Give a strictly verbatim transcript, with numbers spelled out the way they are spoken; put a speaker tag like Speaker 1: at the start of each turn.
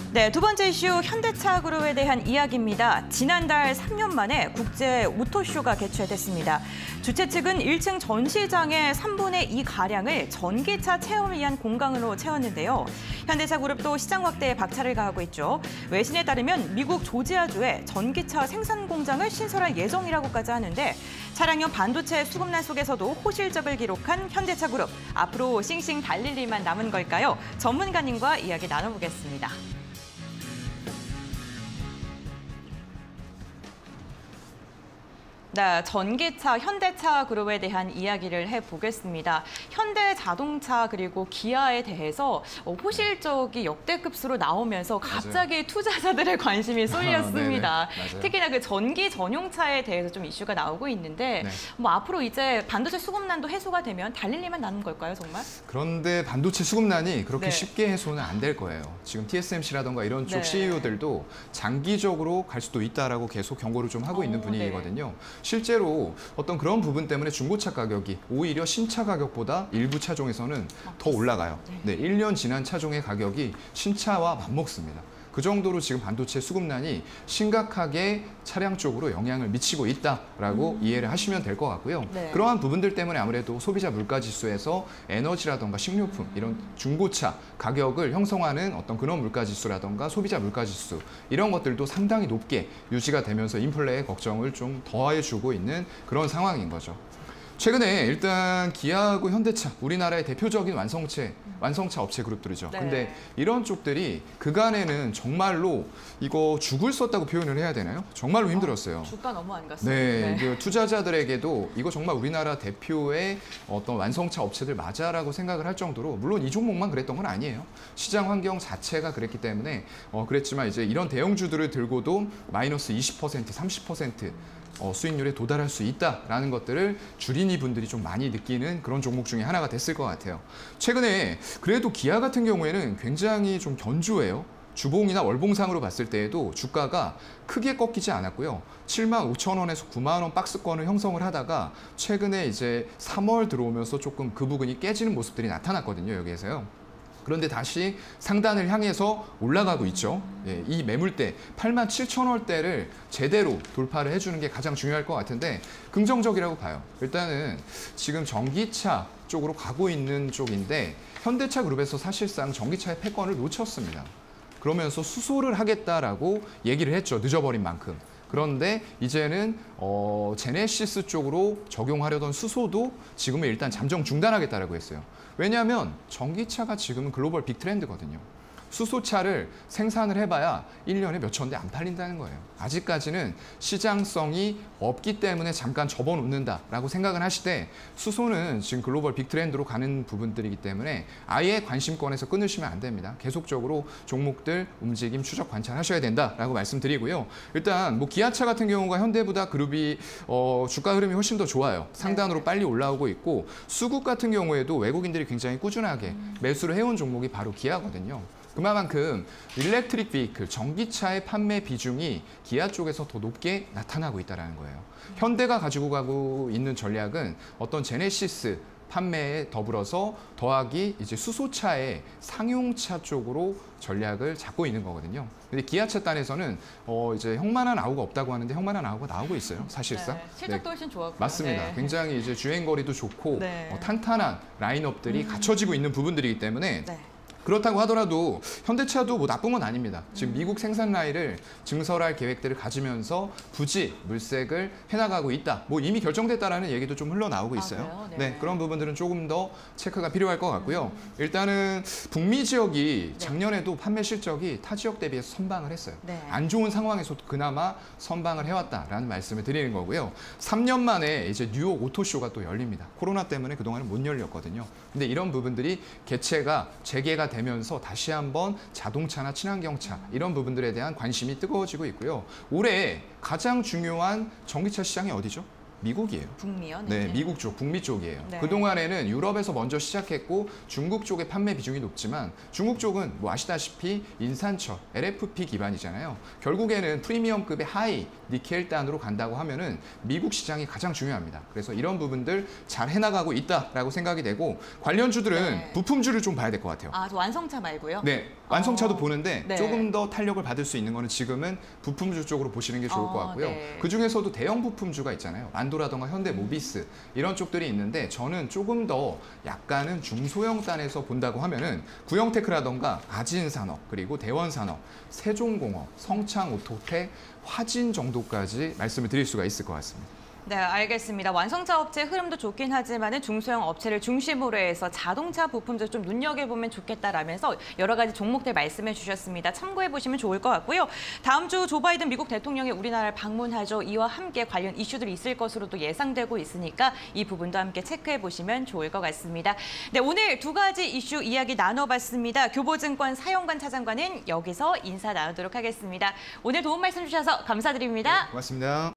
Speaker 1: 네, 두 번째 이슈 현대차 그룹에 대한 이야기입니다. 지난달 삼 년 만에 국제 오토쇼가 개최됐습니다. 주최 측은 일 층 전시장의 삼분의 이 가량을 전기차 체험을 위한 공간으로 채웠는데요. 현대차 그룹도 시장 확대에 박차를 가하고 있죠. 외신에 따르면 미국 조지아주에 전기차 생산 공장을 신설할 예정이라고까지 하는데 차량용 반도체 수급난 속에서도 호실적을 기록한 현대차 그룹. 앞으로 싱싱 달릴 일만 남은 걸까요? 전문가님과 이야기 나눠보겠습니다. 네, 전기차 현대차 그룹에 대한 이야기를 해보겠습니다. 현대자동차 그리고 기아에 대해서 호실적이 역대급수로 나오면서 갑자기 맞아요. 투자자들의 관심이 쏠렸습니다. 아, 특히나 그 전기 전용차에 대해서 좀 이슈가 나오고 있는데 네. 뭐 앞으로 이제 반도체 수급난도 해소가 되면 달릴 일만 남은 걸까요, 정말?
Speaker 2: 그런데 반도체 수급난이 그렇게 네. 쉽게 해소는 안 될 거예요. 지금 티에스엠씨라던가 이런 쪽 네. 씨이오들도 장기적으로 갈 수도 있다라고 계속 경고를 좀 하고 오, 있는 분위기거든요. 네. 실제로 어떤 그런 부분 때문에 중고차 가격이 오히려 신차 가격보다 일부 차종에서는 아, 더 올라가요. 네, 일 년 지난 차종의 가격이 신차와 맞먹습니다. 그 정도로 지금 반도체 수급난이 심각하게 차량 쪽으로 영향을 미치고 있다라고 음. 이해를 하시면 될 것 같고요. 네. 그러한 부분들 때문에 아무래도 소비자 물가지수에서 에너지라던가 식료품 이런 중고차 가격을 형성하는 어떤 그런 물가지수라던가 소비자 물가지수 이런 것들도 상당히 높게 유지가 되면서 인플레의 걱정을 좀 더해주고 있는 그런 상황인 거죠. 최근에 일단 기아하고 현대차, 우리나라의 대표적인 완성체, 완성차 업체 그룹들이죠. 네. 근데 이런 쪽들이 그간에는 정말로 이거 죽을 썼다고 표현을 해야 되나요? 정말로 힘들었어요.
Speaker 1: 어, 주가 너무 안 갔어요.
Speaker 2: 네, 네. 투자자들에게도 이거 정말 우리나라 대표의 어떤 완성차 업체들 맞아라고 생각을 할 정도로 물론 이 종목만 그랬던 건 아니에요. 시장 환경 자체가 그랬기 때문에 어, 그랬지만 이제 이런 대형주들을 들고도 마이너스 이십 퍼센트, 삼십 퍼센트 어, 수익률에 도달할 수 있다라는 것들을 주린이 분들이 좀 많이 느끼는 그런 종목 중에 하나가 됐을 것 같아요. 최근에 그래도 기아 같은 경우에는 굉장히 좀 견조해요. 주봉이나 월봉상으로 봤을 때에도 주가가 크게 꺾이지 않았고요. 칠만 오천 원에서 구만 원 박스권을 형성을 하다가 최근에 이제 삼월 들어오면서 조금 그 부분이 깨지는 모습들이 나타났거든요, 여기에서요. 그런데 다시 상단을 향해서 올라가고 있죠. 예, 이 매물대 팔만 칠천 원대를 제대로 돌파를 해주는 게 가장 중요할 것 같은데 긍정적이라고 봐요. 일단은 지금 전기차 쪽으로 가고 있는 쪽인데 현대차 그룹에서 사실상 전기차의 패권을 놓쳤습니다. 그러면서 수소를 하겠다라고 얘기를 했죠. 늦어버린 만큼. 그런데 이제는 어, 제네시스 쪽으로 적용하려던 수소도 지금은 일단 잠정 중단하겠다라고 했어요. 왜냐하면 전기차가 지금은 글로벌 빅트렌드거든요. 수소차를 생산을 해봐야 일 년에 몇천 대 안 팔린다는 거예요. 아직까지는 시장성이 없기 때문에 잠깐 접어놓는다라고 생각을 하시되 수소는 지금 글로벌 빅트렌드로 가는 부분들이기 때문에 아예 관심권에서 끊으시면 안 됩니다. 계속적으로 종목들 움직임 추적 관찰하셔야 된다라고 말씀드리고요. 일단 뭐 기아차 같은 경우가 현대보다 그룹이 어, 주가 흐름이 훨씬 더 좋아요. 상단으로 빨리 올라오고 있고 수급 같은 경우에도 외국인들이 굉장히 꾸준하게 매수를 해온 종목이 바로 기아거든요. 그만큼 일렉트릭 비이클, 전기차의 판매 비중이 기아 쪽에서 더 높게 나타나고 있다는 거예요. 현대가 가지고 가고 있는 전략은 어떤 제네시스 판매에 더불어서 더하기 이제 수소차의 상용차 쪽으로 전략을 잡고 있는 거거든요. 근데 기아차 단에서는 어 이제 형만한 아우가 없다고 하는데 형만한 아우가 나오고 있어요, 사실상.
Speaker 1: 네, 실적도 네. 훨씬 좋았고요.
Speaker 2: 맞습니다.
Speaker 1: 네.
Speaker 2: 굉장히 이제 주행거리도 좋고
Speaker 1: 네.
Speaker 2: 어, 탄탄한 라인업들이 음. 갖춰지고 있는 부분들이기 때문에
Speaker 1: 네.
Speaker 2: 그렇다고 하더라도 현대차도 뭐 나쁜 건 아닙니다. 지금 미국 생산 라인을 증설할 계획들을 가지면서 부지 물색을 해나가고 있다. 뭐 이미 결정됐다라는 얘기도 좀 흘러나오고 있어요. 아, 네. 네, 그런 부분들은 조금 더 체크가 필요할 것 같고요. 음. 일단은 북미 지역이 작년에도 판매 실적이 타 지역 대비해서 선방을 했어요. 네. 안 좋은 상황에서도 그나마 선방을 해왔다라는 말씀을 드리는 거고요. 삼 년 만에 이제 뉴욕 오토쇼가 또 열립니다. 코로나 때문에 그동안은 못 열렸거든요. 근데 이런 부분들이 개최가 재개가 되면서 다시 한번 자동차나 친환경차 이런 부분들에 대한 관심이 뜨거워지고 있고요. 올해 가장 중요한 전기차 시장이 어디죠? 미국이에요.
Speaker 1: 북미요?
Speaker 2: 네, 미국 쪽, 북미 쪽이에요.
Speaker 1: 네.
Speaker 2: 그동안에는 유럽에서 먼저 시작했고 중국 쪽의 판매 비중이 높지만 중국 쪽은 뭐 아시다시피 인산철, 엘에프피 기반이잖아요. 결국에는 프리미엄급의 하이, 니켈 단으로 간다고 하면은 미국 시장이 가장 중요합니다. 그래서 이런 부분들 잘 해나가고 있다라고 생각이 되고 관련주들은
Speaker 1: 네.
Speaker 2: 부품주를 좀 봐야 될 것 같아요.
Speaker 1: 아, 저 완성차 말고요?
Speaker 2: 네, 완성차도
Speaker 1: 어,
Speaker 2: 보는데
Speaker 1: 네.
Speaker 2: 조금 더 탄력을 받을 수 있는 거는 지금은 부품주 쪽으로 보시는 게 좋을
Speaker 1: 어,
Speaker 2: 것 같고요.
Speaker 1: 네.
Speaker 2: 그 중에서도 대형 부품주가 있잖아요. 안도라던가 현대모비스 이런 쪽들이 있는데 저는 조금 더 약간은 중소형 단에서 본다고 하면은 구형테크라던가 아진산업 그리고 대원산업, 세종공업, 성창오토텍, 화진 정도까지 말씀을 드릴 수가 있을 것 같습니다.
Speaker 1: 네, 알겠습니다. 완성차 업체 흐름도 좋긴 하지만 중소형 업체를 중심으로 해서 자동차 부품도 좀 눈여겨보면 좋겠다라면서 여러 가지 종목들 말씀해 주셨습니다. 참고해보시면 좋을 것 같고요. 다음 주 조 바이든 미국 대통령이 우리나라를 방문하죠. 이와 함께 관련 이슈들이 있을 것으로도 예상되고 있으니까 이 부분도 함께 체크해보시면 좋을 것 같습니다. 네, 오늘 두 가지 이슈 이야기 나눠봤습니다. 교보증권 사영관 차장과는 여기서 인사 나누도록 하겠습니다. 오늘 도움 말씀 주셔서 감사드립니다.
Speaker 2: 네, 고맙습니다.